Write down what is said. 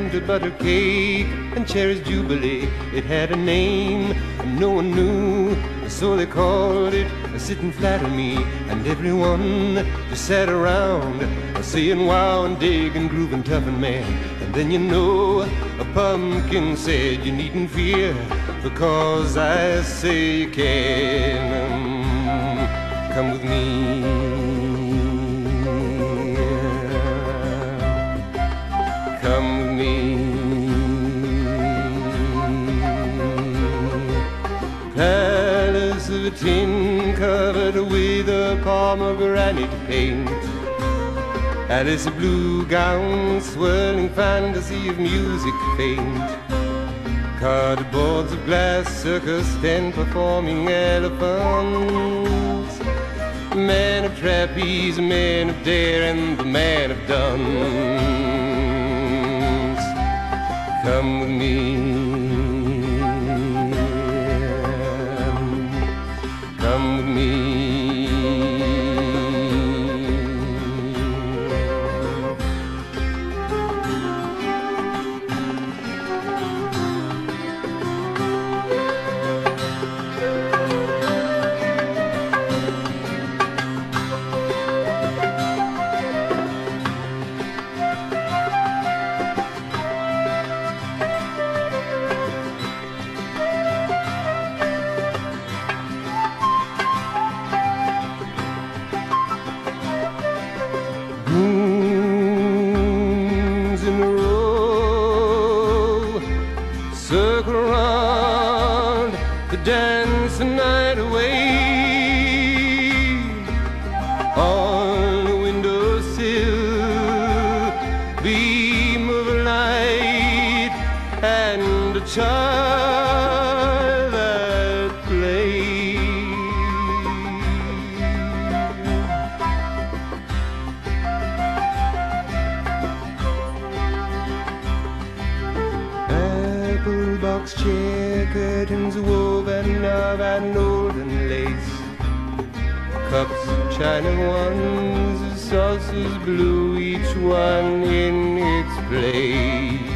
scented butter cake and cherries jubilee. It had a name no one knew, so they called it sitting flat on me. And everyone just sat around saying wow and dig and groove and tough and man. And then you know a pumpkin said you needn't fear, because I say you can. Come with me, come with me. Palace of tin covered with a pomegranate paint, Alice blue gown, swirling fantasy of music faint. Cardboards of glass, circus tent, performing elephants, man of trapeze, man of dare, and the man of dance. Come with me, come with me. Moons in a row circle around to dance the night away. On the windowsill, beam of light and a child at play. Box chair curtains woven of an olden lace, cups, china ones, saucers blue, each one in its place.